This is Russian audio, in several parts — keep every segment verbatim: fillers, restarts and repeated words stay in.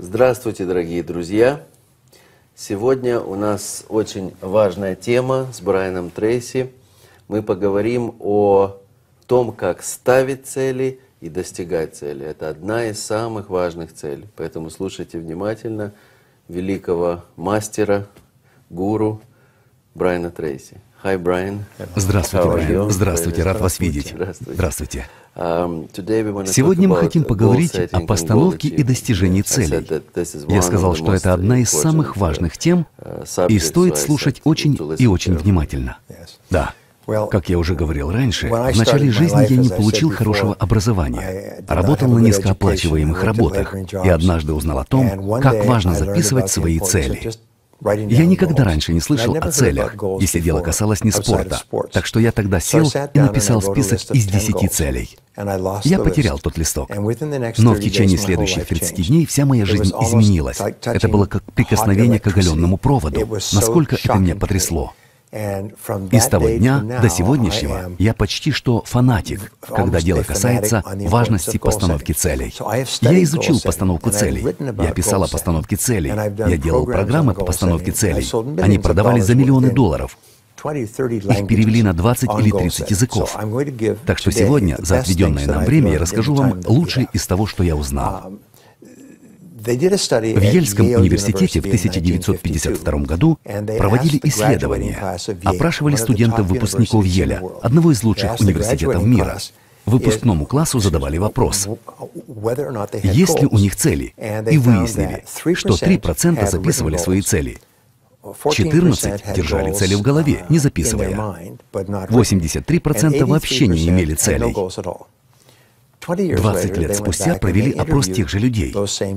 Здравствуйте, дорогие друзья! Сегодня у нас очень важная тема с Брайаном Трейси. Мы поговорим о том, как ставить цели и достигать цели. Это одна из самых важных целей. Поэтому слушайте внимательно великого мастера, гуру Брайана Трейси. Hi, Brian. Здравствуйте, Брайан. Здравствуйте, рад вас видеть. Здравствуйте. Сегодня мы хотим поговорить о постановке и достижении целей. Я сказал, что это одна из самых важных тем, и стоит слушать очень и очень внимательно. Да. Как я уже говорил раньше, в начале жизни я не получил хорошего образования, работал на низкооплачиваемых работах и однажды узнал о том, как важно записывать свои цели. Я никогда раньше не слышал о целях, если дело касалось не спорта, так что я тогда сел и написал список из десяти целей. Я потерял тот листок, но в течение следующих тридцати дней вся моя жизнь изменилась. Это было как прикосновение к оголенному проводу, насколько это меня потрясло. И с того дня до сегодняшнего я почти что фанатик, когда дело касается важности постановки целей. Я изучил постановку целей, я писал о постановке целей, я делал программы по постановке целей. Они продавались за миллионы долларов. Их перевели на двадцать или тридцать языков. Так что сегодня, за отведенное нам время, я расскажу вам лучшее из того, что я узнал. В Йельском университете в тысяча девятьсот пятьдесят втором году проводили исследования, опрашивали студентов-выпускников Йеля, одного из лучших университетов мира. Выпускному классу задавали вопрос, есть ли у них цели, и выяснили, что три процента записывали свои цели, четырнадцать процентов держали цели в голове, не записывая, восемьдесят три процента вообще не имели целей. двадцать лет спустя провели опрос тех же людей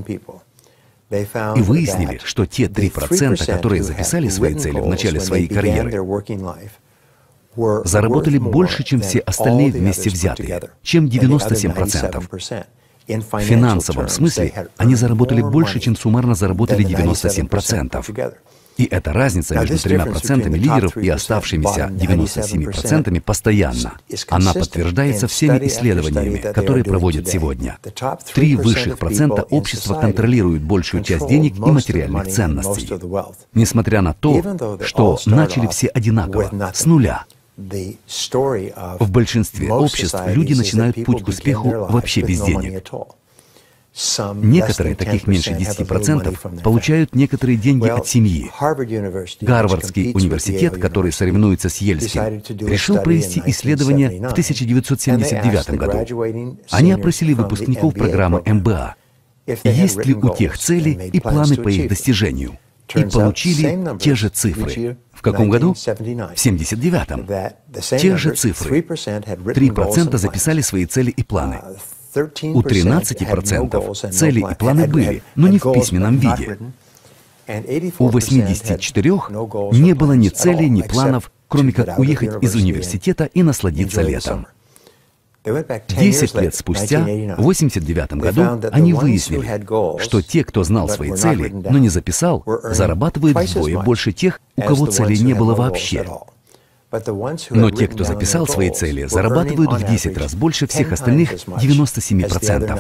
и выяснили, что те три процента, которые записали свои цели в начале своей карьеры, заработали больше, чем все остальные вместе взятые, чем девяносто семь процентов. В финансовом смысле они заработали больше, чем суммарно заработали девяносто семь процентов. И эта разница между тремя процентами лидеров и оставшимися девяноста семью процентами постоянна. Она подтверждается всеми исследованиями, которые проводят сегодня. Три высших процента общества контролируют большую часть денег и материальных ценностей. Несмотря на то, что начали все одинаково, с нуля. В большинстве обществ люди начинают путь к успеху вообще без денег. Некоторые, таких меньше десяти процентов, получают некоторые деньги от семьи. Гарвардский университет, который соревнуется с Йельским, решил провести исследование в тысяча девятьсот семьдесят девятом году. Они опросили выпускников программы эм бэ а, есть ли у тех цели и планы по их достижению, и получили те же цифры. В каком году? В семьдесят девятом. Те же цифры. три процента записали свои цели и планы. У тринадцати процентов цели и планы были, но не в письменном виде. У восьмидесяти четырёх процентов не было ни целей, ни планов, кроме как уехать из университета и насладиться летом. Десять лет спустя, в восемьдесят девятом году, они выяснили, что те, кто знал свои цели, но не записал, зарабатывают вдвое больше тех, у кого целей не было вообще. Но те, кто записал свои цели, зарабатывают в десять раз больше всех остальных девяноста семи процентов.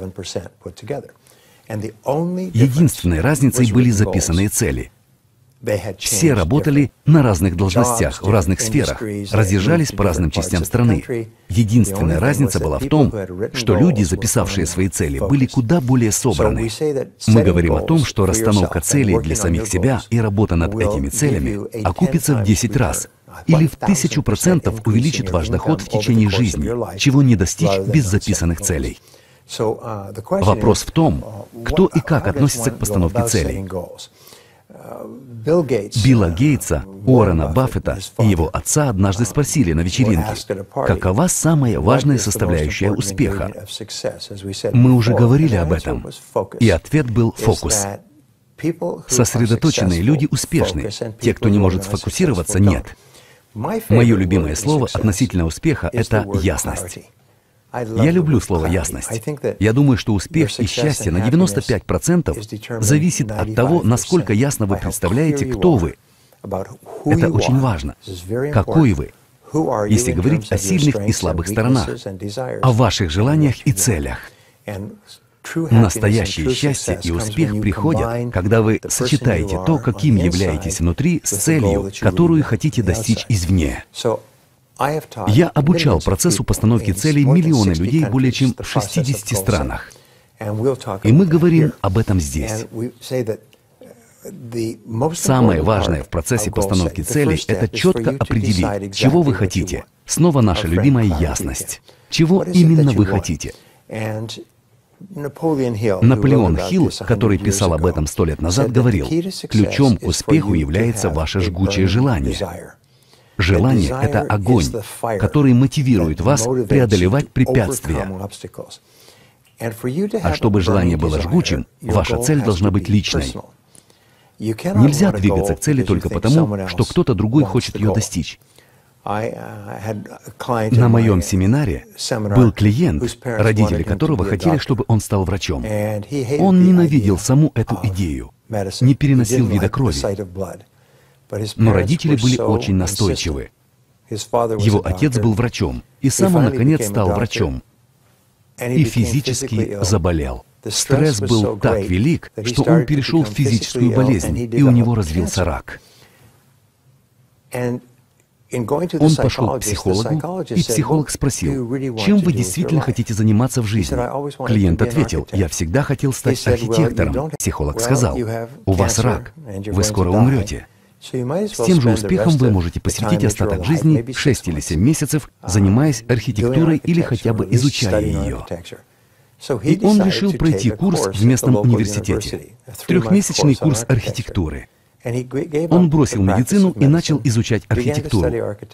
Единственной разницей были записанные цели. Все работали на разных должностях, в разных сферах, разъезжались по разным частям страны. Единственная разница была в том, что люди, записавшие свои цели, были куда более собраны. Мы говорим о том, что расстановка целей для самих себя и работа над этими целями окупится в десять раз. Или в тысячу процентов увеличит ваш доход в течение жизни, чего не достичь без записанных целей. Вопрос в том, кто и как относится к постановке целей. Билла Гейтса, Уоррена Баффета и его отца однажды спросили на вечеринке, какова самая важная составляющая успеха. Мы уже говорили об этом, и ответ был фокус. Сосредоточенные люди успешны, те, кто не может сфокусироваться, нет. Мое любимое слово относительно успеха — это ясность. Я люблю слово «ясность». Я думаю, что успех и счастье на девяносто пять процентов зависит от того, насколько ясно вы представляете, кто вы. Это очень важно. Какой вы? Если говорить о сильных и слабых сторонах, о ваших желаниях и целях. Настоящее счастье и успех приходят, когда вы сочетаете то, каким являетесь внутри, с целью, которую хотите достичь извне. Я обучал процессу постановки целей миллионы людей более чем в шестидесяти странах. И мы говорим об этом здесь. Самое важное в процессе постановки целей — это четко определить, чего вы хотите. Снова наша любимая ясность. Чего именно вы хотите? Наполеон Хилл, который писал об этом сто лет назад, говорил: ключом к успеху является ваше жгучее желание. Желание — это огонь, который мотивирует вас преодолевать препятствия. А чтобы желание было жгучим, ваша цель должна быть личной. Нельзя двигаться к цели только потому, что кто-то другой хочет ее достичь. На моем семинаре был клиент, родители которого хотели, чтобы он стал врачом. Он ненавидел саму эту идею, не переносил вида крови. Но родители были очень настойчивы. Его отец был врачом, и сам он, наконец, стал врачом. И физически заболел. Стресс был так велик, что он перешел в физическую болезнь, и у него развился рак. Он пошел к психологу, и психолог спросил: чем вы действительно хотите заниматься в жизни? Клиент ответил: я всегда хотел стать архитектором. Психолог сказал: у вас рак, вы скоро умрете. С тем же успехом вы можете посвятить остаток жизни, шесть или семь месяцев, занимаясь архитектурой или хотя бы изучая ее. И он решил пройти курс в местном университете, трехмесячный курс архитектуры. Он бросил медицину и начал изучать архитектуру.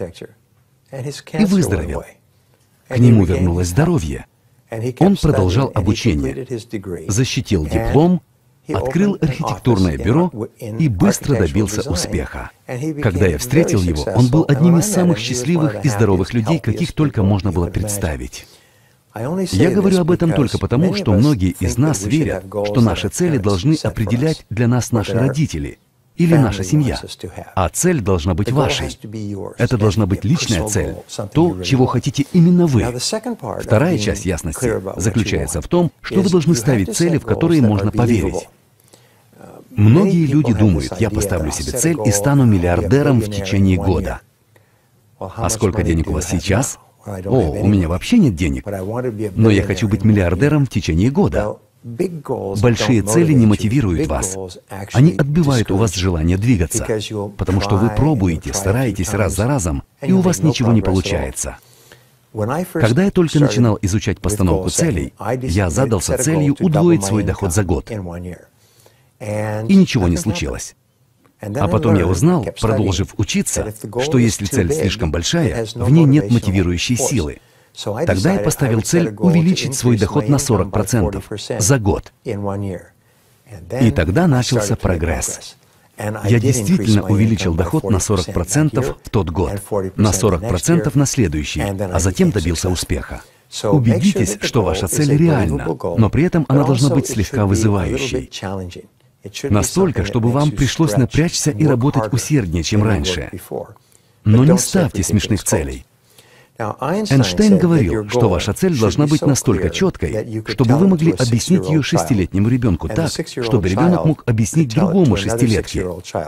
И выздоровел. К нему вернулось здоровье. Он продолжал обучение, защитил диплом, открыл архитектурное бюро и быстро добился успеха. Когда я встретил его, он был одним из самых счастливых и здоровых людей, каких только можно было представить. Я говорю об этом только потому, что многие из нас верят, что наши цели должны определять для нас наши родители или наша семья, а цель должна быть вашей. Это должна быть личная цель, то, чего хотите именно вы. Вторая часть ясности заключается в том, что вы должны ставить цели, в которые можно поверить. Многие люди думают: я поставлю себе цель и стану миллиардером в течение года. А сколько денег у вас сейчас? О, у меня вообще нет денег, но я хочу быть миллиардером в течение года. Большие цели не мотивируют вас. Они отбивают у вас желание двигаться, потому что вы пробуете, стараетесь раз за разом, и у вас ничего не получается. Когда я только начинал изучать постановку целей, я задался целью удвоить свой доход за год. И ничего не случилось. А потом я узнал, продолжив учиться, что если цель слишком большая, в ней нет мотивирующей силы. Тогда я поставил цель увеличить свой доход на сорок процентов за год. И тогда начался прогресс. Я действительно увеличил доход на сорок процентов в тот год, на сорок процентов на следующий, а затем добился успеха. Убедитесь, что ваша цель реальна, но при этом она должна быть слегка вызывающей. Настолько, чтобы вам пришлось напрячься и работать усерднее, чем раньше. Но не ставьте смешных целей. Эйнштейн говорил, что ваша цель должна быть настолько четкой, чтобы вы могли объяснить ее шестилетнему ребенку так, чтобы ребенок мог объяснить другому шестилетке.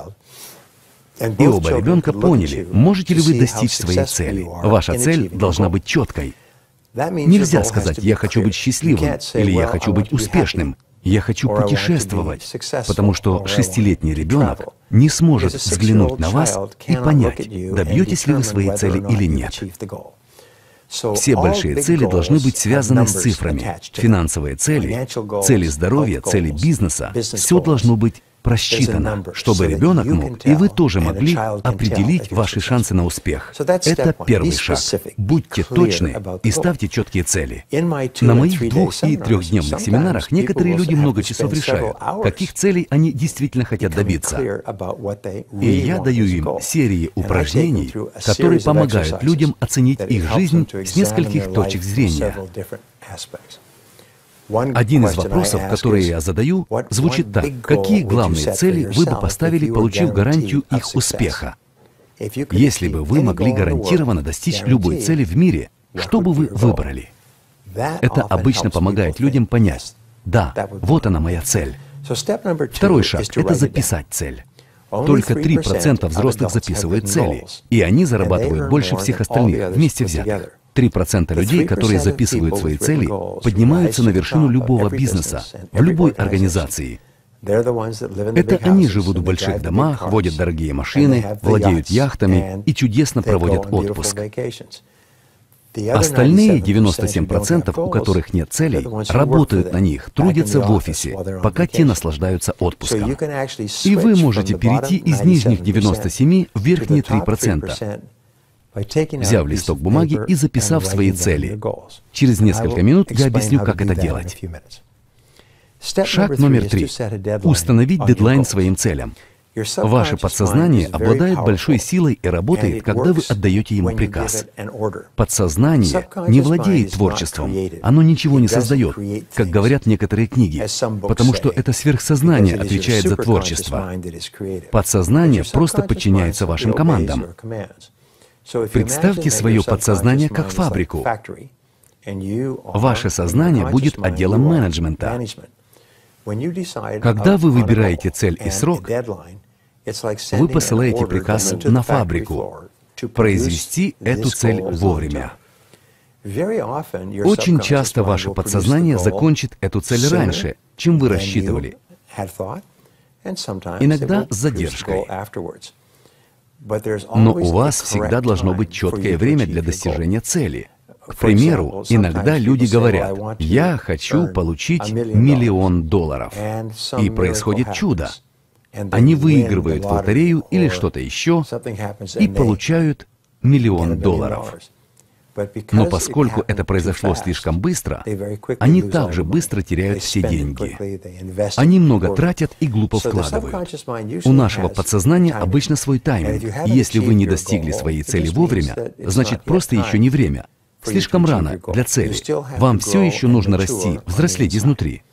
И оба ребенка поняли, можете ли вы достичь своей цели. Ваша цель должна быть четкой. Нельзя сказать: я хочу быть счастливым или я хочу быть успешным. Я хочу путешествовать, потому что шестилетний ребенок не сможет взглянуть на вас и понять, добьетесь ли вы своей цели или нет. Все большие цели должны быть связаны с цифрами. Финансовые цели, цели здоровья, цели бизнеса — все должно быть просчитано, чтобы ребенок мог, и вы тоже могли определить ваши шансы на успех. Это первый шаг. Будьте точны и ставьте четкие цели. На моих двух- и трехдневных семинарах некоторые люди много часов решают, каких целей они действительно хотят добиться. И я даю им серии упражнений, которые помогают людям оценить их жизнь с нескольких точек зрения. Один из вопросов, которые я задаю, звучит так: какие главные цели вы бы поставили, получив гарантию их успеха? Если бы вы могли гарантированно достичь любой цели в мире, что бы вы выбрали? Это обычно помогает людям понять, да, вот она моя цель. Второй шаг – это записать цель. Только три процента взрослых записывают цели, и они зарабатывают больше всех остальных вместе взятых. три процента людей, которые записывают свои цели, поднимаются на вершину любого бизнеса, в любой организации. Это они живут в больших домах, водят дорогие машины, владеют яхтами и чудесно проводят отпуск. Остальные девяносто семь процентов, у которых нет целей, работают на них, трудятся в офисе, пока те наслаждаются отпуском. И вы можете перейти из нижних девяноста семи в верхние три процента, взяв листок бумаги и записав свои цели. Через несколько минут я объясню, как это делать. Шаг номер три. Установить дедлайн своим целям. Ваше подсознание обладает большой силой и работает, когда вы отдаете ему приказ. Подсознание не владеет творчеством, оно ничего не создает, как говорят некоторые книги, потому что это сверхсознание отвечает за творчество. Подсознание просто подчиняется вашим командам. Представьте свое подсознание как фабрику. Ваше сознание будет отделом менеджмента. Когда вы выбираете цель и срок, вы посылаете приказ на фабрику произвести эту цель вовремя. Очень часто ваше подсознание закончит эту цель раньше, чем вы рассчитывали, иногда с задержкой. Но у вас всегда должно быть четкое время для достижения цели. К примеру, иногда люди говорят: «Я хочу получить миллион долларов». И происходит чудо. Они выигрывают в лотерею или что-то еще и получают миллион долларов. Но поскольку это произошло слишком быстро, они также быстро теряют все деньги. Они много тратят и глупо вкладывают. У нашего подсознания обычно свой тайминг. Если вы не достигли своей цели вовремя, значит, просто еще не время. Слишком рано для цели. Вам все еще нужно расти, взрослеть изнутри.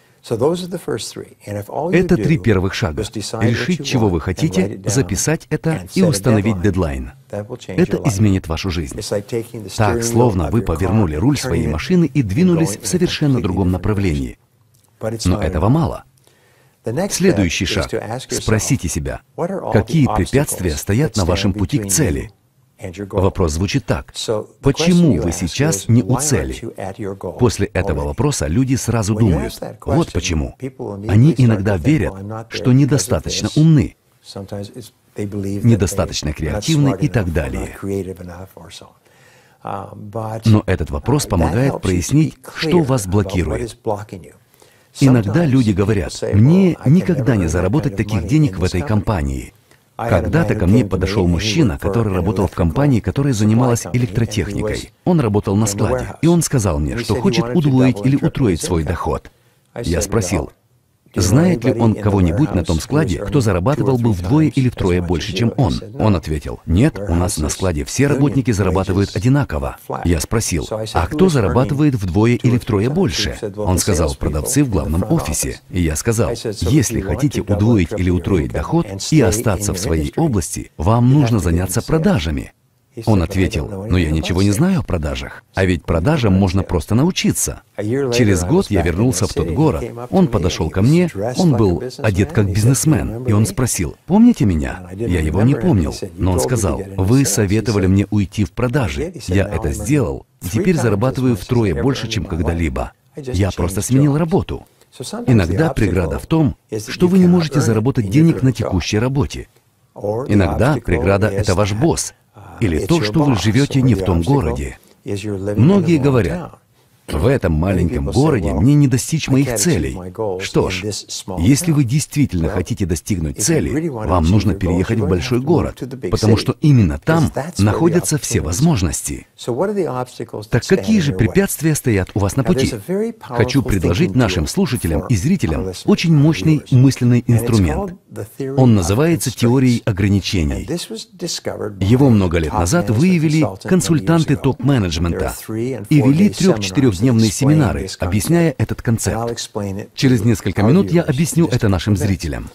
Это три первых шага. Решить, чего вы хотите, записать это и установить дедлайн. Это изменит вашу жизнь. Так, словно вы повернули руль своей машины и двинулись в совершенно другом направлении. Но этого мало. Следующий шаг. Спросите себя, какие препятствия стоят на вашем пути к цели? Вопрос звучит так: почему вы сейчас не у цели? После этого вопроса люди сразу думают: вот почему. Они иногда верят, что недостаточно умны, недостаточно креативны и так далее. Но этот вопрос помогает прояснить, что вас блокирует. Иногда люди говорят: мне никогда не заработать таких денег в этой компании. Когда-то ко мне подошел мужчина, который работал в компании, которая занималась электротехникой. Он работал на складе, и он сказал мне, что хочет удвоить или утроить свой доход. Я спросил, знает ли он кого-нибудь на том складе, кто зарабатывал бы вдвое или втрое больше, чем он. Он ответил: нет, у нас на складе все работники зарабатывают одинаково. Я спросил: а кто зарабатывает вдвое или втрое больше? Он сказал: продавцы в главном офисе. И я сказал: если хотите удвоить или утроить доход и остаться в своей области, вам нужно заняться продажами. Он ответил: но я ничего не знаю о продажах, а ведь продажам можно просто научиться. Через год я вернулся в тот город, он подошел ко мне, он был одет как бизнесмен, и он спросил: помните меня? Я его не помнил, но он сказал: вы советовали мне уйти в продажи, я это сделал, теперь зарабатываю втрое больше, чем когда-либо. Я просто сменил работу. Иногда преграда в том, что вы не можете заработать денег на текущей работе. Иногда преграда — это ваш босс, или то, что вы живете не в том городе. Многие говорят: в этом маленьком городе мне не достичь моих целей. Что ж, если вы действительно хотите достигнуть цели, вам нужно переехать в большой город, потому что именно там находятся все возможности. Так какие же препятствия стоят у вас на пути? Хочу предложить нашим слушателям и зрителям очень мощный мысленный инструмент. Он называется теорией ограничений. Его много лет назад выявили консультанты топ-менеджмента и вели трех-четырехдневные семинары, объясняя этот концепт. Через несколько минут я объясню это нашим зрителям.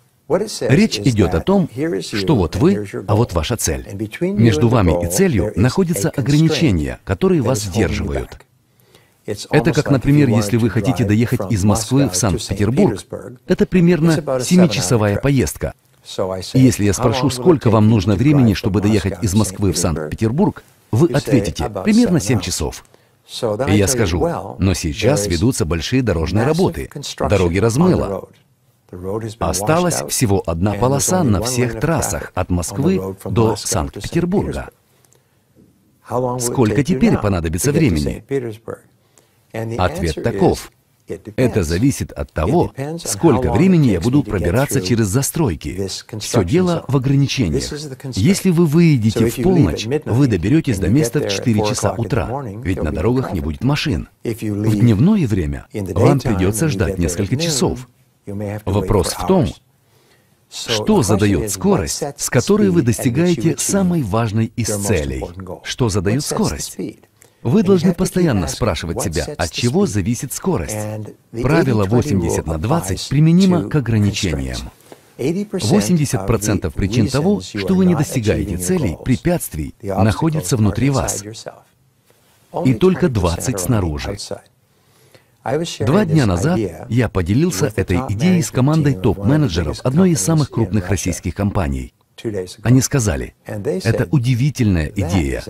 Речь идет о том, что вот вы, а вот ваша цель. Между вами и целью находятся ограничения, которые вас сдерживают. Это как, например, если вы хотите доехать из Москвы в Санкт-Петербург, это примерно семичасовая поездка. И если я спрошу, сколько вам нужно времени, чтобы доехать из Москвы в Санкт-Петербург, вы ответите, примерно семь часов. И я скажу, но сейчас ведутся большие дорожные работы, дороги размыло. Осталась всего одна полоса на всех трассах от Москвы до Санкт-Петербурга. Сколько теперь понадобится времени? Ответ таков. Это зависит от того, сколько времени я буду пробираться через застройки. Все дело в ограничениях. Если вы выедете в полночь, вы доберетесь до места в четыре часа утра, ведь на дорогах не будет машин. В дневное время вам придется ждать несколько часов. Вопрос в том, что задает скорость, с которой вы достигаете самой важной из целей. Что задает скорость? Вы должны постоянно спрашивать себя, от чего зависит скорость. Правило восемьдесят на двадцать применимо к ограничениям. восемьдесят процентов причин того, что вы не достигаете целей, препятствий, находятся внутри вас. И только двадцать снаружи. Два дня назад я поделился этой идеей с командой топ-менеджеров одной из самых крупных российских компаний. Они сказали, это удивительная идея.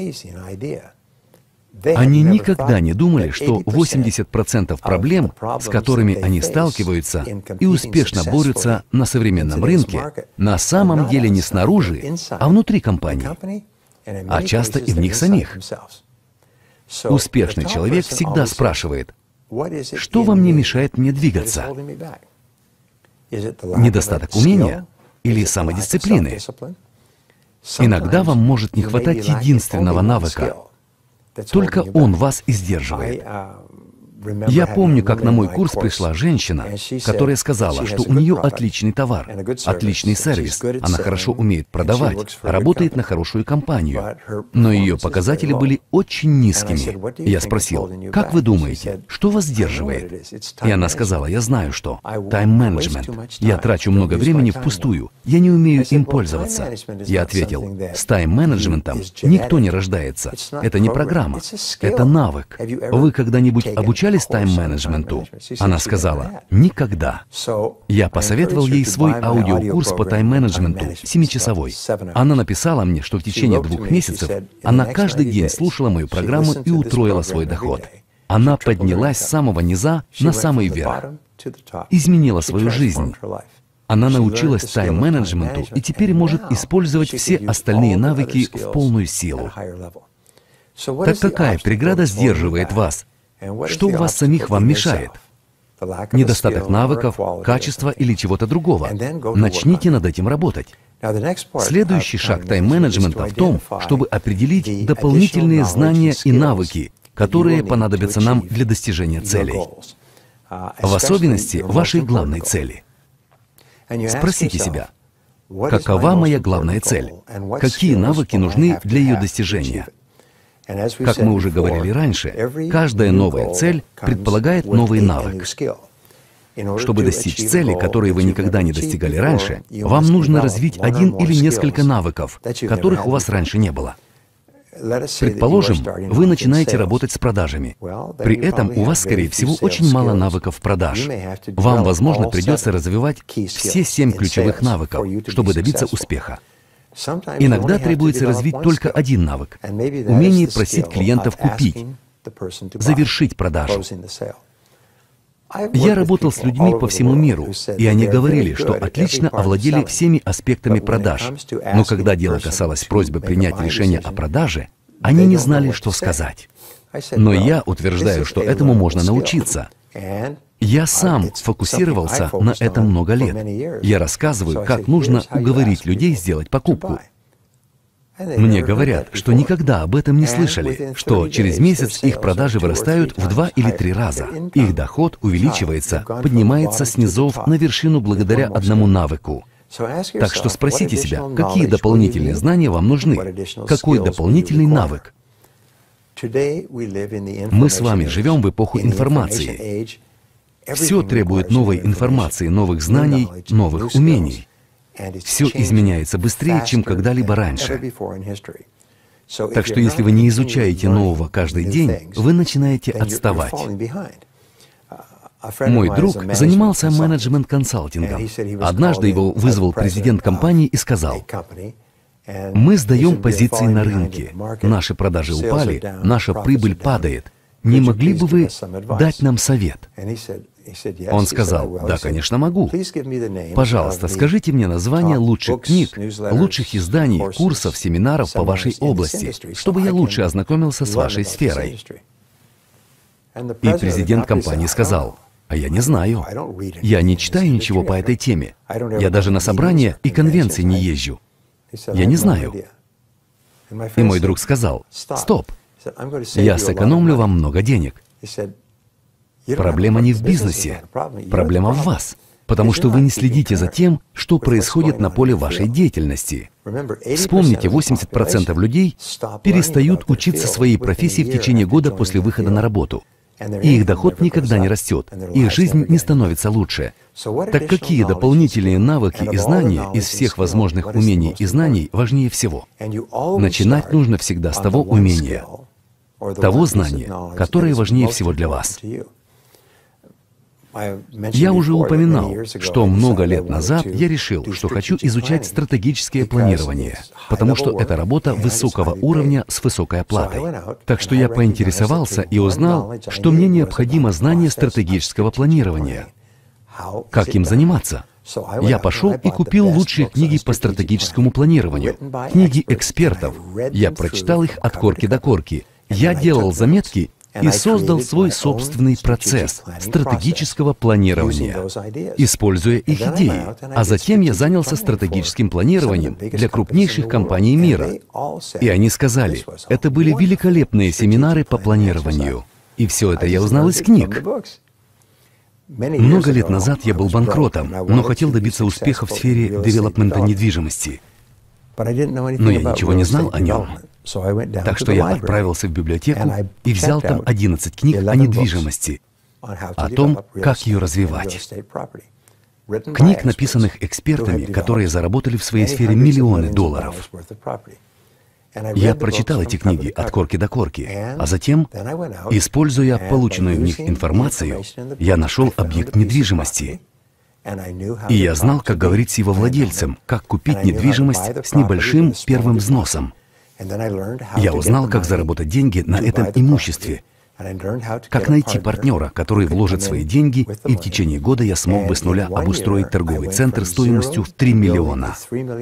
Они никогда не думали, что восемьдесят процентов проблем, с которыми они сталкиваются и успешно борются на современном рынке, на самом деле не снаружи, а внутри компании, а часто и в них самих. Успешный человек всегда спрашивает, что во мне мешает мне двигаться? Недостаток умения или самодисциплины? Иногда вам может не хватать единственного навыка. Только он вас и сдерживает. Я помню, как на мой курс пришла женщина, которая сказала, что у нее отличный товар, отличный сервис, она хорошо умеет продавать, работает на хорошую компанию, но ее показатели были очень низкими. Я спросил, как вы думаете, что вас сдерживает? И она сказала, я знаю что. Тайм-менеджмент. Я трачу много времени впустую, я не умею им пользоваться. Я ответил, с тайм-менеджментом никто не рождается. Это не программа, это навык. Вы когда-нибудь обучались тайм-менеджменту? Она сказала, никогда. Я посоветовал ей свой аудиокурс по тайм-менеджменту, семичасовой. Она написала мне, что в течение двух месяцев она каждый день слушала мою программу и утроила свой доход. Она поднялась с самого низа на самый верх, изменила свою жизнь. Она научилась тайм-менеджменту и теперь может использовать все остальные навыки в полную силу. Так какая преграда сдерживает вас? Что у вас самих вам мешает? Недостаток навыков, качества или чего-то другого. Начните над этим работать. Следующий шаг тайм-менеджмента в том, чтобы определить дополнительные знания и навыки, которые понадобятся нам для достижения целей. В особенности вашей главной цели. Спросите себя, какова моя главная цель? Какие навыки нужны для ее достижения? Как мы уже говорили раньше, каждая новая цель предполагает новый навык. Чтобы достичь цели, которые вы никогда не достигали раньше, вам нужно развить один или несколько навыков, которых у вас раньше не было. Предположим, вы начинаете работать с продажами. При этом у вас, скорее всего, очень мало навыков продаж. Вам, возможно, придется развивать все семь ключевых навыков, чтобы добиться успеха. Иногда требуется развить только один навык – умение просить клиентов купить, завершить продажу. Я работал с людьми по всему миру, и они говорили, что отлично овладели всеми аспектами продаж, но когда дело касалось просьбы принять решение о продаже, они не знали, что сказать. Но я утверждаю, что этому можно научиться. Я сам фокусировался на этом много лет. Я рассказываю, как нужно уговорить людей сделать покупку. Мне говорят, что никогда об этом не слышали, что через месяц их продажи вырастают в два или три раза. Их доход увеличивается, поднимается с низов на вершину благодаря одному навыку. Так что спросите себя, какие дополнительные знания вам нужны, какой дополнительный навык. Мы с вами живем в эпоху информации. Все требует новой информации, новых знаний, новых умений. Все изменяется быстрее, чем когда-либо раньше. Так что если вы не изучаете нового каждый день, вы начинаете отставать. Мой друг занимался менеджмент-консалтингом. Однажды его вызвал президент компании и сказал: «Мы сдаем позиции на рынке, наши продажи упали, наша прибыль падает. Не могли бы вы дать нам совет?» Он сказал: «Да, конечно, могу. Пожалуйста, скажите мне названия лучших книг, лучших изданий, курсов, семинаров по вашей области, чтобы я лучше ознакомился с вашей сферой». И президент компании сказал: «А я не знаю. Я не читаю ничего по этой теме. Я даже на собрания и конвенции не езжу. Я не знаю». И мой друг сказал: «Стоп. Я сэкономлю вам много денег. Проблема не в бизнесе. Проблема в вас. Потому что вы не следите за тем, что происходит на поле вашей деятельности. Вспомните, восемьдесят процентов людей перестают учиться своей профессии в течение года после выхода на работу. И их доход никогда не растет, их жизнь не становится лучше. Так какие дополнительные навыки и знания из всех возможных умений и знаний важнее всего? Начинать нужно всегда с того умения, того знания, которое важнее всего для вас. Я уже упоминал, что много лет назад я решил, что хочу изучать стратегическое планирование, потому что это работа высокого уровня с высокой оплатой. Так что я поинтересовался и узнал, что мне необходимо знание стратегического планирования. Как им заниматься? Я пошел и купил лучшие книги по стратегическому планированию, книги экспертов. Я прочитал их от корки до корки. Я делал заметки и создал свой собственный процесс стратегического планирования, используя их идеи. А затем я занялся стратегическим планированием для крупнейших компаний мира. И они сказали, это были великолепные семинары по планированию. И все это я узнал из книг. Много лет назад я был банкротом, но хотел добиться успеха в сфере девелопмента недвижимости. Но я ничего не знал о нем. Так что я отправился в библиотеку и взял там одиннадцать книг о недвижимости, о том, как ее развивать. Книг, написанных экспертами, которые заработали в своей сфере миллионы долларов. Я прочитал эти книги от корки до корки, а затем, используя полученную в них информацию, я нашел объект недвижимости. И я знал, как говорить с его владельцем, как купить недвижимость с небольшим первым взносом. Я узнал, как заработать деньги на этом имуществе, как найти партнера, который вложит свои деньги, и в течение года я смог бы с нуля обустроить торговый центр стоимостью в три миллиона.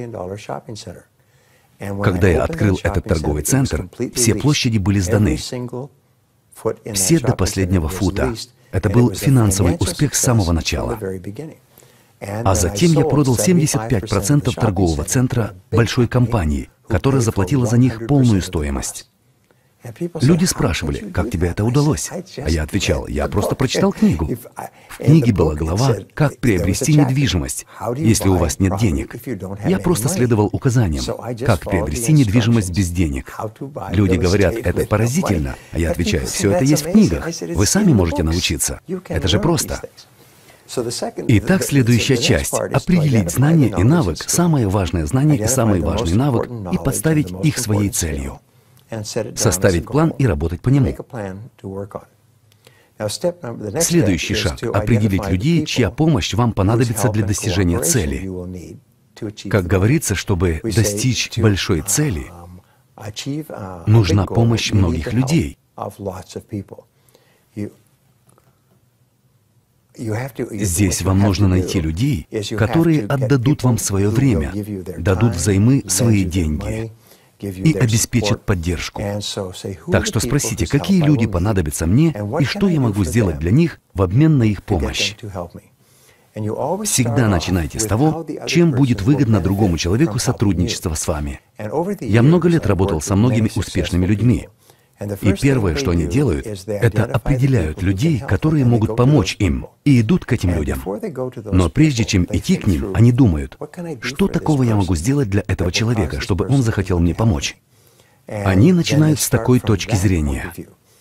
Когда я открыл этот торговый центр, все площади были сданы. Все до последнего фута. Это был финансовый успех с самого начала. А затем я продал семьдесят пять процентов торгового центра большой компании, которая заплатила за них полную стоимость. Люди спрашивали, как тебе это удалось? А я отвечал, я просто прочитал книгу. В книге была глава «Как приобрести недвижимость, если у вас нет денег». Я просто следовал указаниям, как приобрести недвижимость без денег. Люди говорят, это поразительно. А я отвечаю, все это есть в книгах. Вы сами можете научиться. Это же просто. Итак, следующая часть. Определить знание и навык, самое важное знание и самый важный навык, и подставить их своей целью. Составить план и работать по нему. Следующий шаг — определить людей, чья помощь вам понадобится для достижения цели. Как говорится, чтобы достичь большой цели, нужна помощь многих людей. Здесь вам нужно найти людей, которые отдадут вам свое время, дадут взаймы свои деньги и обеспечат поддержку. Так что спросите, какие люди понадобятся мне и что я могу сделать для них в обмен на их помощь. Всегда начинайте с того, чем будет выгодно другому человеку сотрудничество с вами. Я много лет работал со многими успешными людьми. И первое, что они делают, это определяют людей, которые могут помочь им, и идут к этим людям. Но прежде чем идти к ним, они думают, что такого я могу сделать для этого человека, чтобы он захотел мне помочь. Они начинают с такой точки зрения.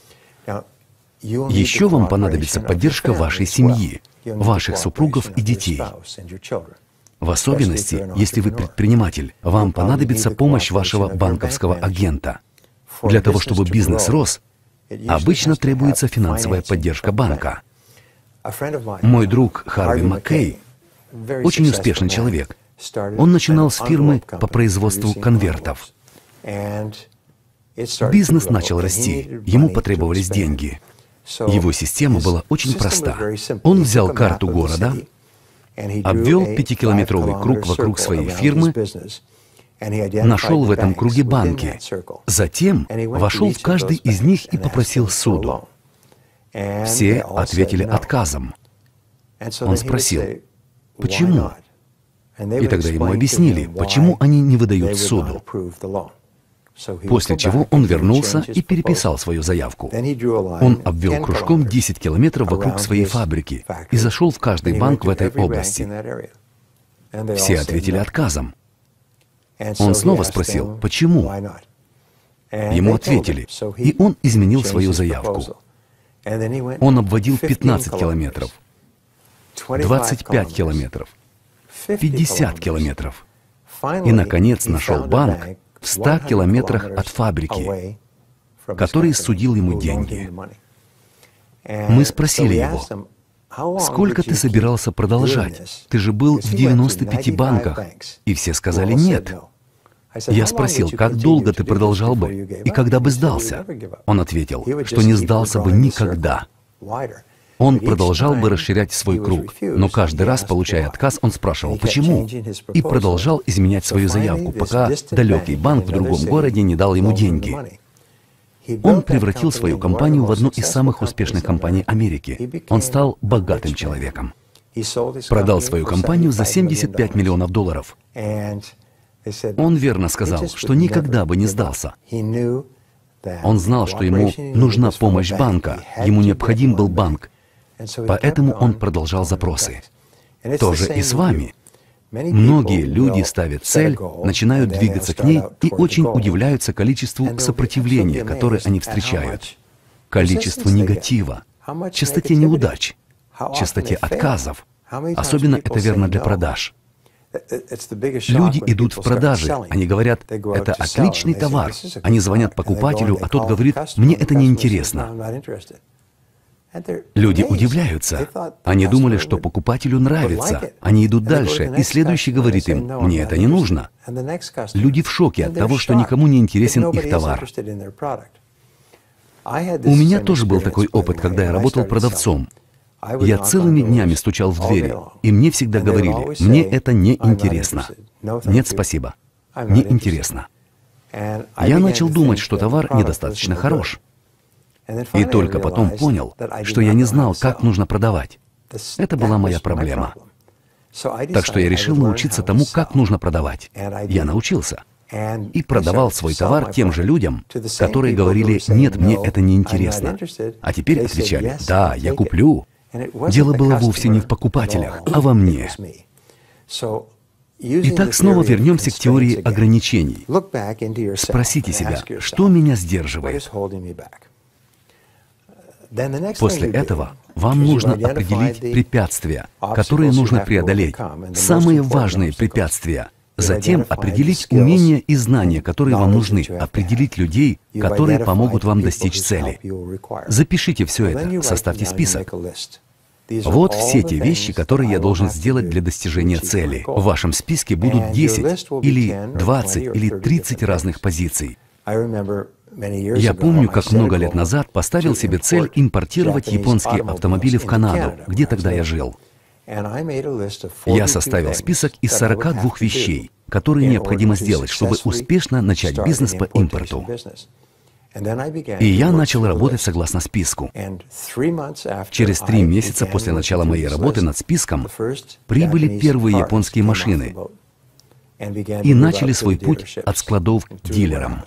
Еще вам понадобится поддержка вашей семьи, ваших супругов и детей. В особенности, если вы предприниматель, вам понадобится помощь вашего банковского агента. Для того, чтобы бизнес рос, обычно требуется финансовая поддержка банка. Мой друг Харви Маккей очень успешный человек. Он начинал с фирмы по производству конвертов. Бизнес начал расти, ему потребовались деньги. Его система была очень проста. Он взял карту города, обвел пятикилометровый круг вокруг своей фирмы, нашел в этом круге банки, затем вошел в каждый из них и попросил суду. Все ответили отказом. Он спросил, почему? И тогда ему объяснили, почему они не выдают суду. После чего он вернулся и переписал свою заявку. Он обвел кружком десять километров вокруг своей фабрики и зашел в каждый банк в этой области. Все ответили отказом. Он снова спросил, почему? Ему ответили, и он изменил свою заявку. Он обводил пятнадцать километров, двадцать пять километров, пятьдесят километров. И, наконец, нашел банк в ста километрах от фабрики, который судил ему деньги. Мы спросили его, сколько ты собирался продолжать? Ты же был в девяноста пяти банках. И все сказали нет. Я спросил, как долго ты продолжал бы и когда бы сдался? Он ответил, что не сдался бы никогда. Он продолжал бы расширять свой круг, но каждый раз, получая отказ, он спрашивал, почему, и продолжал изменять свою заявку, пока далекий банк в другом городе не дал ему деньги. Он превратил свою компанию в одну из самых успешных компаний Америки. Он стал богатым человеком. Продал свою компанию за семьдесят пять миллионов долларов. Он верно сказал, что никогда бы не сдался. Он знал, что ему нужна помощь банка, ему необходим был банк. Поэтому он продолжал запросы. То же и с вами. Многие люди ставят цель, начинают двигаться к ней и очень удивляются количеству сопротивления, которое они встречают, количеству негатива, частоте неудач, частоте отказов. Особенно это верно для продаж. Люди идут в продажи, они говорят, это отличный товар. Они звонят покупателю, а тот говорит, мне это не интересно. Люди удивляются. Они думали, что покупателю нравится. Они идут дальше, и следующий говорит им, мне это не нужно. Люди в шоке от того, что никому не интересен их товар. У меня тоже был такой опыт, когда я работал продавцом. Я целыми днями стучал в двери, и мне всегда говорили, мне это не интересно. Нет, спасибо. Не интересно. Я начал думать, что товар недостаточно хорош. И только потом понял, что я не знал, как нужно продавать. Это была моя проблема. Так что я решил научиться тому, как нужно продавать. Я научился. И продавал свой товар тем же людям, которые говорили, нет, мне это не интересно. А теперь отвечали, да, я куплю. Дело было вовсе не в покупателях, а во мне. Итак, снова вернемся к теории ограничений. Спросите себя, что меня сдерживает? После этого вам нужно определить препятствия, которые нужно преодолеть, самые важные препятствия. Затем определить умения и знания, которые вам нужны, определить людей, которые помогут вам достичь цели. Запишите все это, составьте список. Вот все те вещи, которые я должен сделать для достижения цели. В вашем списке будут десять или двадцать или тридцать разных позиций. Я помню, как много лет назад поставил себе цель импортировать японские автомобили в Канаду, где тогда я жил. Я составил список из сорока двух вещей, которые необходимо сделать, чтобы успешно начать бизнес по импорту. И я начал работать согласно списку. Через три месяца после начала моей работы над списком прибыли первые японские машины и начали свой путь от складов к дилерам.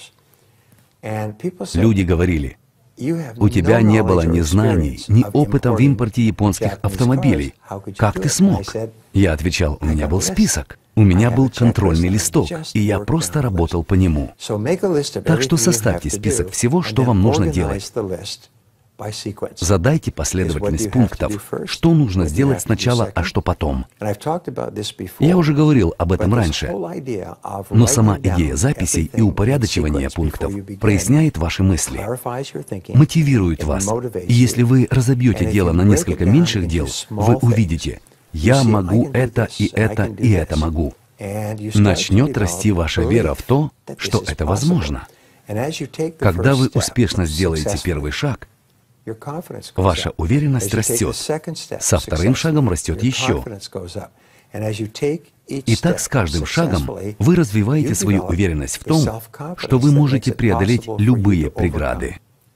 Люди говорили, у тебя не было ни знаний, ни опыта в импорте японских автомобилей. Как ты смог? Я отвечал, у меня был список, у меня был контрольный листок, и я просто работал по нему. Так что составьте список всего, что вам нужно делать. Задайте последовательность пунктов, что нужно сделать сначала, а что потом. Я уже говорил об этом раньше, но сама идея записей и упорядочивания пунктов проясняет ваши мысли, мотивирует вас. И если вы разобьете дело на несколько меньших дел, вы увидите: «Я могу это и это и это могу». Начнет расти ваша вера в то, что это возможно. Когда вы успешно сделаете первый шаг, ваша уверенность растет. Со вторым шагом растет еще. И так с каждым шагом вы развиваете свою уверенность в том, что вы можете преодолеть любые преграды.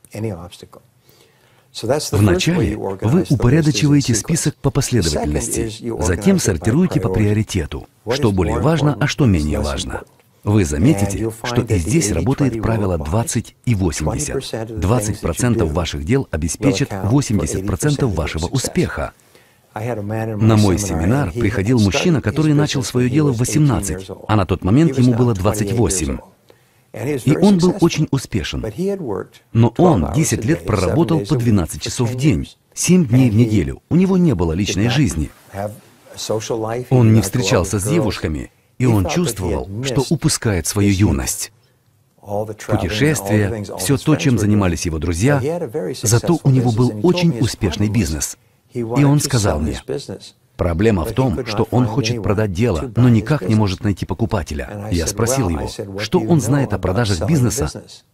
Вначале вы упорядочиваете список по последовательности, затем сортируете по приоритету, что более важно, а что менее важно. Вы заметите, что и здесь работает правило двадцать и восемьдесят. двадцать процентов ваших дел обеспечат восемьдесят процентов вашего успеха. На мой семинар приходил мужчина, который начал свое дело в восемнадцать, а на тот момент ему было двадцать восемь. И он был очень успешен. Но он десять лет проработал по двенадцать часов в день, семь дней в неделю. У него не было личной жизни. Он не встречался с девушками, и он чувствовал, что упускает свою юность. Путешествия, все то, чем занимались его друзья, зато у него был очень успешный бизнес. И он сказал мне: проблема в том, что он хочет продать дело, но никак не может найти покупателя. Я спросил его, что он знает о продажах бизнеса,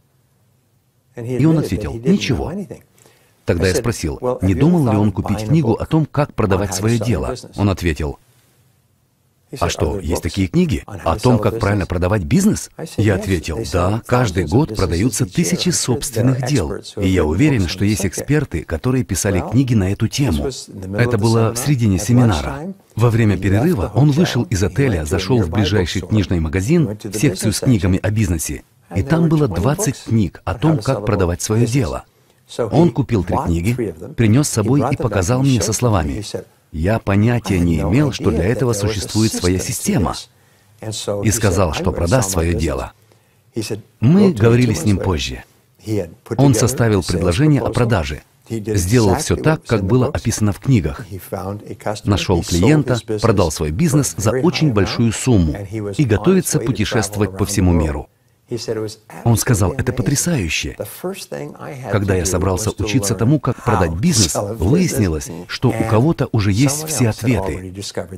и он ответил: ничего. Тогда я спросил, не думал ли он купить книгу о том, как продавать свое дело. Он ответил: а что, есть такие книги о том, как правильно продавать бизнес? Я ответил: да, каждый год продаются тысячи собственных дел. И я уверен, что есть эксперты, которые писали книги на эту тему. Это было в середине семинара. Во время перерыва он вышел из отеля, зашел в ближайший книжный магазин, в секцию с книгами о бизнесе. И там было двадцать книг о том, как продавать свое дело. Он купил три книги, принес с собой и показал мне со словами: «Я понятия не имел, что для этого существует своя система», и сказал, что продаст свое дело. Мы говорили с ним позже. Он составил предложение о продаже, сделал все так, как было описано в книгах. Нашел клиента, продал свой бизнес за очень большую сумму и готовится путешествовать по всему миру. Он сказал: это потрясающе. Когда я собрался учиться тому, как продать бизнес, выяснилось, что у кого-то уже есть все ответы.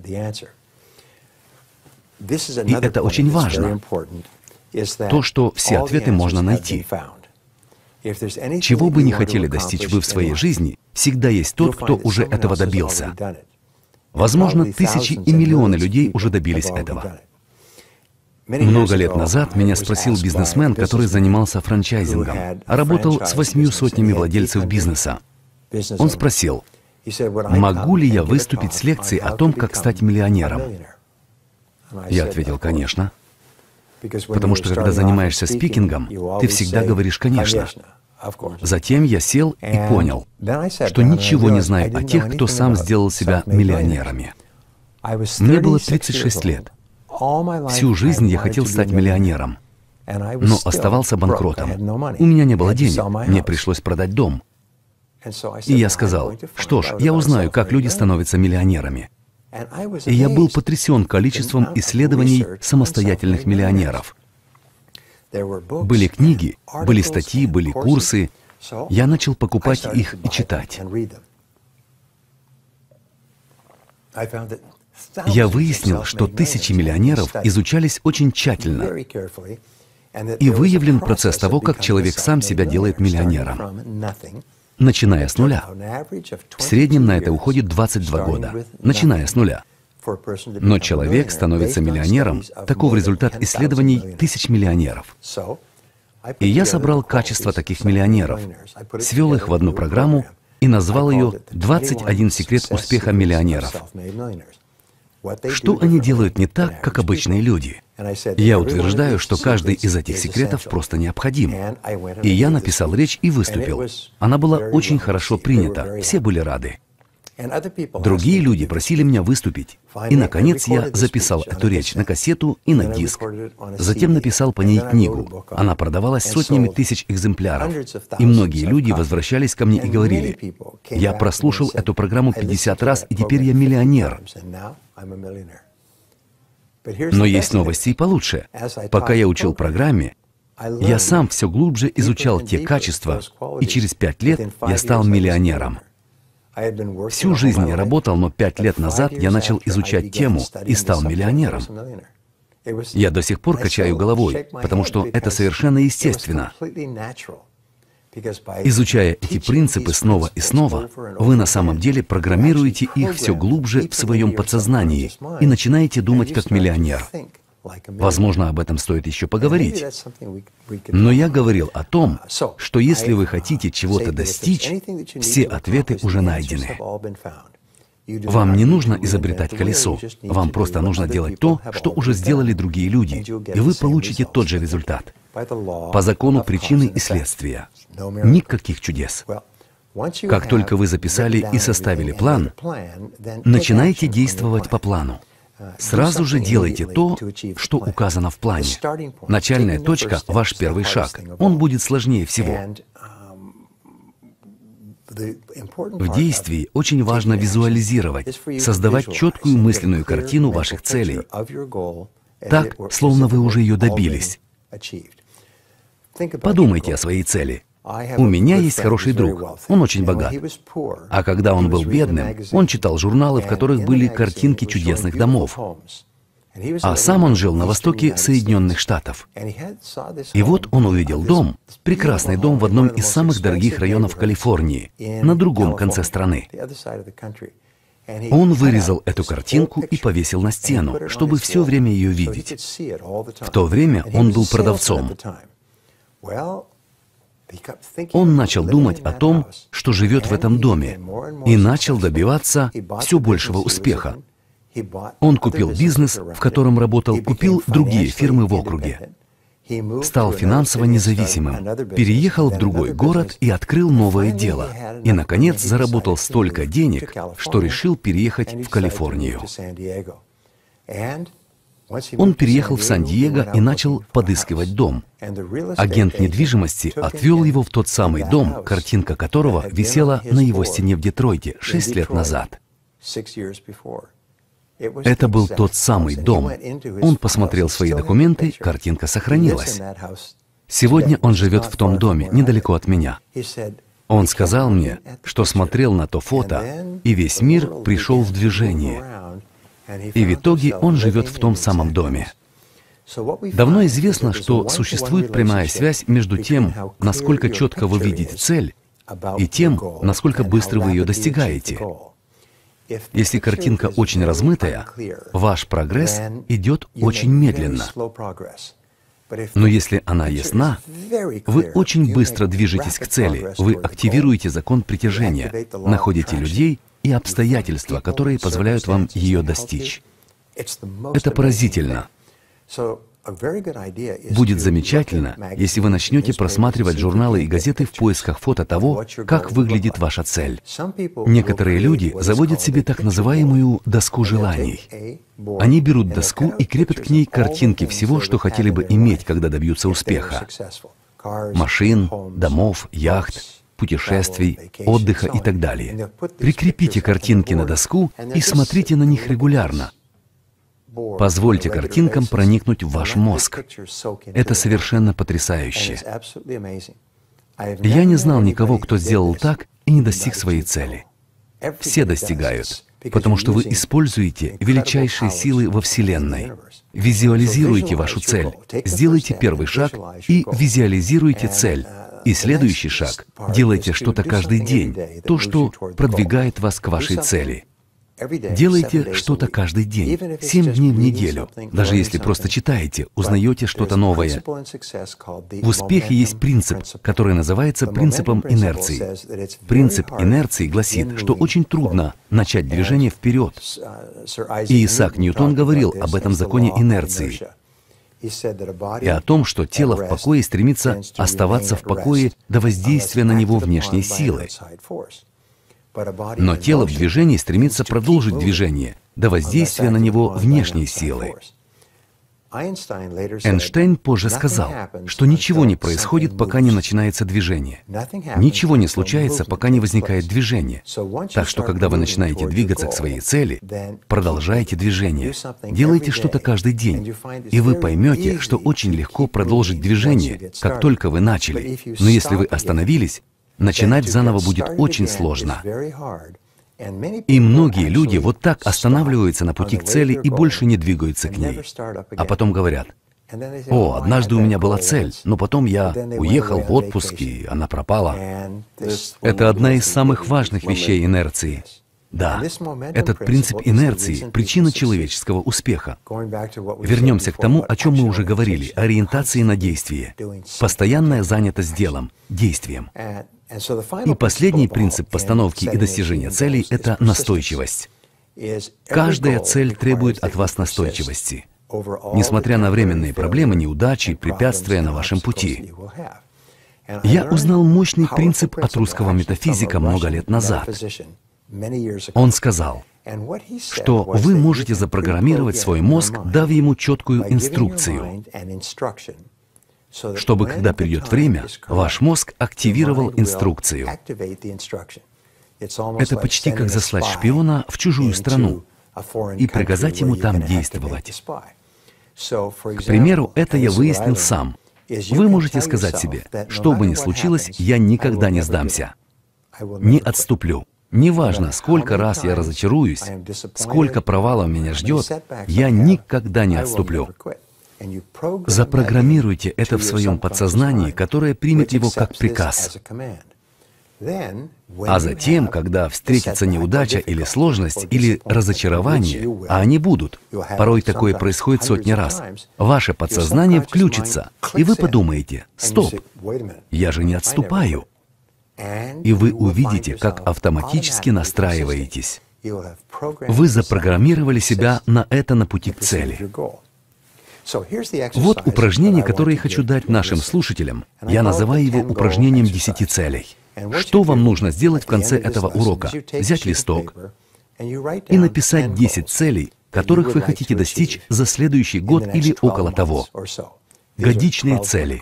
И это очень важно. То, что все ответы можно найти. Чего бы ни хотели достичь вы в своей жизни, всегда есть тот, кто уже этого добился. Возможно, тысячи и миллионы людей уже добились этого. Много лет назад меня спросил бизнесмен, который занимался франчайзингом, а работал с восьмью сотнями владельцев бизнеса. Он спросил: могу ли я выступить с лекцией о том, как стать миллионером? Я ответил: конечно. Потому что, когда занимаешься спикингом, ты всегда говоришь «конечно». Затем я сел и понял, что ничего не знаю о тех, кто сам сделал себя миллионерами. Мне было тридцать шесть лет. Всю жизнь я хотел стать миллионером, но оставался банкротом. У меня не было денег, мне пришлось продать дом. И я сказал: что ж, я узнаю, как люди становятся миллионерами. И я был потрясен количеством исследований самостоятельных миллионеров. Были книги, были статьи, были курсы. Я начал покупать их и читать. Я выяснил, что тысячи миллионеров изучались очень тщательно, и выявлен процесс того, как человек сам себя делает миллионером, начиная с нуля. В среднем на это уходит двадцать два года, начиная с нуля. Но человек становится миллионером, таков результат исследований тысяч миллионеров. И я собрал качества таких миллионеров, свел их в одну программу и назвал ее «двадцать один секрет успеха миллионеров». Что они делают не так, как обычные люди? Я утверждаю, что каждый из этих секретов просто необходим. И я написал речь и выступил. Она была очень хорошо принята, все были рады. Другие люди просили меня выступить. И, наконец, я записал эту речь на кассету и на диск. Затем написал по ней книгу. Она продавалась сотнями тысяч экземпляров. И многие люди возвращались ко мне и говорили: «Я прослушал эту программу пятьдесят раз, и теперь я миллионер». Но есть новости и получше. Пока я учил программе, я сам все глубже изучал те качества, и через пять лет я стал миллионером. Всю жизнь я работал, но пять лет назад я начал изучать тему и стал миллионером. Я до сих пор качаю головой, потому что это совершенно естественно. Изучая эти принципы снова и снова, вы на самом деле программируете их все глубже в своем подсознании и начинаете думать как миллионер. Возможно, об этом стоит еще поговорить. Но я говорил о том, что если вы хотите чего-то достичь, все ответы уже найдены. Вам не нужно изобретать колесо, вам просто нужно делать то, что уже сделали другие люди, и вы получите тот же результат. По закону причины и следствия. Никаких чудес. Как только вы записали и составили план, начинайте действовать по плану. Сразу же делайте то, что указано в плане. Начальная точка – ваш первый шаг. Он будет сложнее всего. В действии очень важно визуализировать, создавать четкую мысленную картину ваших целей, так, словно вы уже ее добились. Подумайте о своей цели. У меня есть хороший друг, он очень богат. А когда он был бедным, он читал журналы, в которых были картинки чудесных домов. А сам он жил на востоке Соединенных Штатов. И вот он увидел дом, прекрасный дом в одном из самых дорогих районов Калифорнии, на другом конце страны. Он вырезал эту картинку и повесил на стену, чтобы все время ее видеть. В то время он был продавцом. Он начал думать о том, что живет в этом доме, и начал добиваться все большего успеха. Он купил бизнес, в котором работал, купил другие фирмы в округе. Стал финансово независимым, переехал в другой город и открыл новое дело. И, наконец, заработал столько денег, что решил переехать в Калифорнию. Он переехал в Сан-Диего и начал подыскивать дом. Агент недвижимости отвел его в тот самый дом, картинка которого висела на его стене в Детройте шесть лет назад. Это был тот самый дом. Он посмотрел свои документы, картинка сохранилась. Сегодня он живет в том доме, недалеко от меня. Он сказал мне, что смотрел на то фото, и весь мир пришел в движение. И в итоге он живет в том самом доме. Давно известно, что существует прямая связь между тем, насколько четко вы видите цель, и тем, насколько быстро вы ее достигаете. Если картинка очень размытая, ваш прогресс идет очень медленно. Но если она ясна, вы очень быстро движетесь к цели, вы активируете закон притяжения, находите людей и обстоятельства, которые позволяют вам ее достичь. Это поразительно. Будет замечательно, если вы начнете просматривать журналы и газеты в поисках фото того, как выглядит ваша цель. Некоторые люди заводят себе так называемую доску желаний. Они берут доску и крепят к ней картинки всего, что хотели бы иметь, когда добьются успеха. Машин, домов, яхт, путешествий, отдыха и так далее. Прикрепите картинки на доску и смотрите на них регулярно. Позвольте картинкам проникнуть в ваш мозг. Это совершенно потрясающе. Я не знал никого, кто сделал так и не достиг своей цели. Все достигают, потому что вы используете величайшие силы во Вселенной. Визуализируйте вашу цель, сделайте первый шаг и визуализируйте цель. И следующий шаг – делайте что-то каждый день, то, что продвигает вас к вашей цели. Делайте что-то каждый день, семь дней в неделю. Даже если просто читаете, узнаете что-то новое. В успехе есть принцип, который называется принципом инерции. Принцип инерции гласит, что очень трудно начать движение вперед. И Исаак Ньютон говорил об этом законе инерции. И о том, что тело в покое стремится оставаться в покое до воздействия на него внешней силы. Но тело в движении стремится продолжить движение до воздействия на него внешней силы. Эйнштейн позже сказал, что ничего не происходит, пока не начинается движение. Ничего не случается, пока не возникает движение. Так что, когда вы начинаете двигаться к своей цели, продолжайте движение. Делайте что-то каждый день, и вы поймете, что очень легко продолжить движение, как только вы начали. Но если вы остановились, начинать заново будет очень сложно. И многие люди вот так останавливаются на пути к цели и больше не двигаются к ней. А потом говорят: «О, однажды у меня была цель, но потом я уехал в отпуск, и она пропала». Это одна из самых важных вещей инерции. Да, этот принцип инерции — причина человеческого успеха. Вернемся к тому, о чем мы уже говорили, ориентации на действие. Постоянная занятость делом, действием. И последний принцип постановки и достижения целей — это настойчивость. Каждая цель требует от вас настойчивости, несмотря на временные проблемы, неудачи, препятствия на вашем пути. Я узнал мощный принцип от русского метафизика много лет назад. Он сказал, что вы можете запрограммировать свой мозг, дав ему четкую инструкцию, чтобы, когда придет время, ваш мозг активировал инструкцию. Это почти как заслать шпиона в чужую страну и приказать ему там действовать. К примеру, это я выяснил сам. Вы можете сказать себе: что бы ни случилось, я никогда не сдамся, не отступлю. Неважно, сколько раз я разочаруюсь, сколько провалов меня ждет, я никогда не отступлю. Запрограммируйте это в своем подсознании, которое примет его как приказ. А затем, когда встретится неудача или сложность, или разочарование, а они будут, порой такое происходит сотни раз, ваше подсознание включится, и вы подумаете: «Стоп, я же не отступаю». И вы увидите, как автоматически настраиваетесь. Вы запрограммировали себя на это на пути к цели. Вот упражнение, которое я хочу дать нашим слушателям. Я называю его упражнением десяти целей. Что вам нужно сделать в конце этого урока? Взять листок и написать десять целей, которых вы хотите достичь за следующий год или около того. Годичные цели.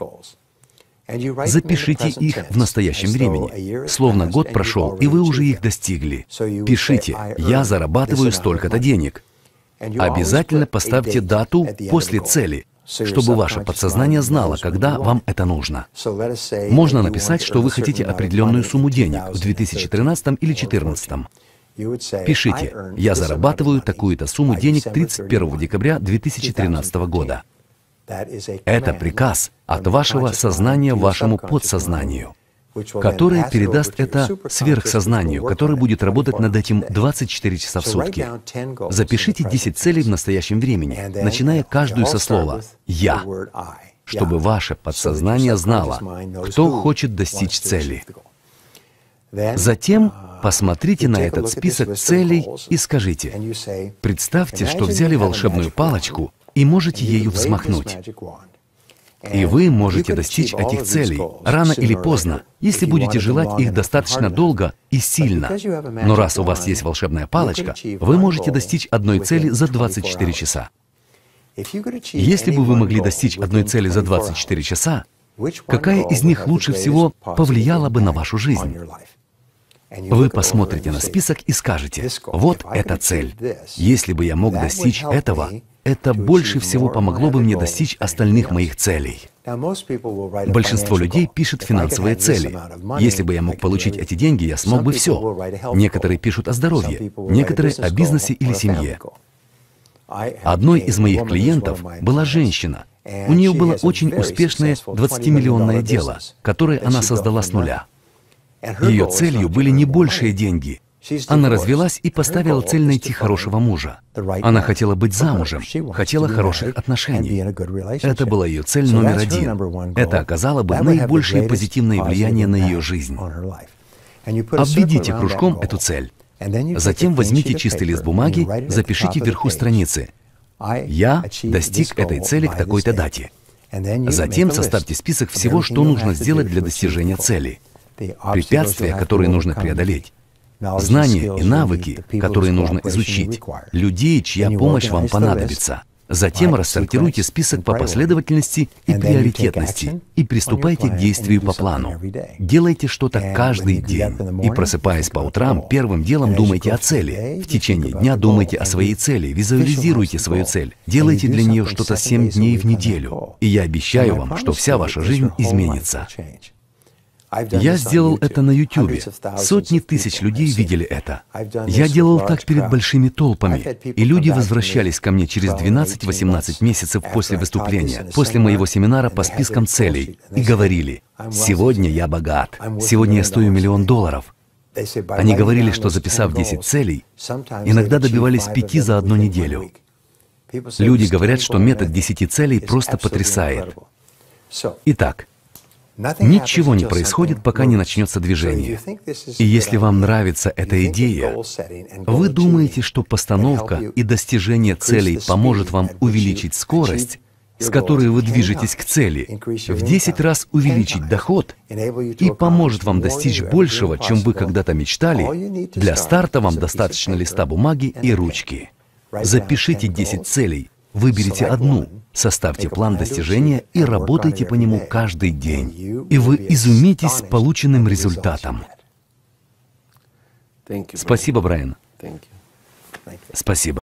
Запишите их в настоящем времени, словно год прошел, и вы уже их достигли. Пишите: «Я зарабатываю столько-то денег». Обязательно поставьте дату после цели, чтобы ваше подсознание знало, когда вам это нужно. Можно написать, что вы хотите определенную сумму денег в две тысячи тринадцатом или две тысячи четырнадцатом. Пишите: «Я зарабатываю такую-то сумму денег тридцать первого декабря две тысячи тринадцатого года». Это приказ от вашего сознания вашему подсознанию, которое передаст это сверхсознанию, которое будет работать над этим двадцать четыре часа в сутки. Запишите десять целей в настоящем времени, начиная каждую со слова «Я», чтобы ваше подсознание знало, кто хочет достичь цели. Затем посмотрите на этот список целей и скажите: «Представьте, что взяли волшебную палочку и можете ею взмахнуть». И вы можете достичь этих целей рано или поздно, если будете желать их достаточно долго и сильно. Но раз у вас есть волшебная палочка, вы можете достичь одной цели за двадцать четыре часа. Если бы вы могли достичь одной цели за двадцать четыре часа, какая из них лучше всего повлияла бы на вашу жизнь? Вы посмотрите на список и скажете: «Вот эта цель. Если бы я мог достичь этого, это больше всего помогло бы мне достичь остальных моих целей». Большинство людей пишет финансовые цели. «Если бы я мог получить эти деньги, я смог бы все». Некоторые пишут о здоровье, некоторые о бизнесе или семье. Одной из моих клиентов была женщина. У нее было очень успешное двадцатимиллионное дело, которое она создала с нуля. Ее целью были не большие деньги. Она развелась и поставила цель найти хорошего мужа. Она хотела быть замужем, хотела хороших отношений. Это была ее цель номер один. Это оказало бы наибольшее позитивное влияние на ее жизнь. Обведите кружком эту цель. Затем возьмите чистый лист бумаги, запишите вверху страницы: «Я достиг этой цели к такой-то дате». Затем составьте список всего, что нужно сделать для достижения цели. Препятствия, которые нужно преодолеть. знания и навыки, которые нужно изучить, людей, чья помощь вам понадобится. Затем рассортируйте список по последовательности и приоритетности и приступайте к действию по плану. Делайте что-то каждый день. И просыпаясь по утрам, первым делом думайте о цели. В течение дня думайте о своей цели, визуализируйте свою цель. Делайте для нее что-то семь дней в неделю. И я обещаю вам, что вся ваша жизнь изменится. Я сделал это на ютубе. Сотни тысяч людей видели это. Я делал так перед большими толпами, и люди возвращались ко мне через двенадцать-восемнадцать месяцев после выступления, после моего семинара по спискам целей, и говорили: «Сегодня я богат, сегодня я стою миллион долларов». Они говорили, что записав десять целей, иногда добивались пяти за одну неделю. Люди говорят, что метод десяти целей просто потрясает. Итак, ничего не происходит, пока не начнется движение. И если вам нравится эта идея, вы думаете, что постановка и достижение целей поможет вам увеличить скорость, с которой вы движетесь к цели, в десять раз увеличить доход и поможет вам достичь большего, чем вы когда-то мечтали, для старта вам достаточно листа бумаги и ручки. Запишите десять целей, выберите одну, составьте план достижения и работайте по нему каждый день. И вы изумитесь полученным результатом. Спасибо, Брайан. Спасибо.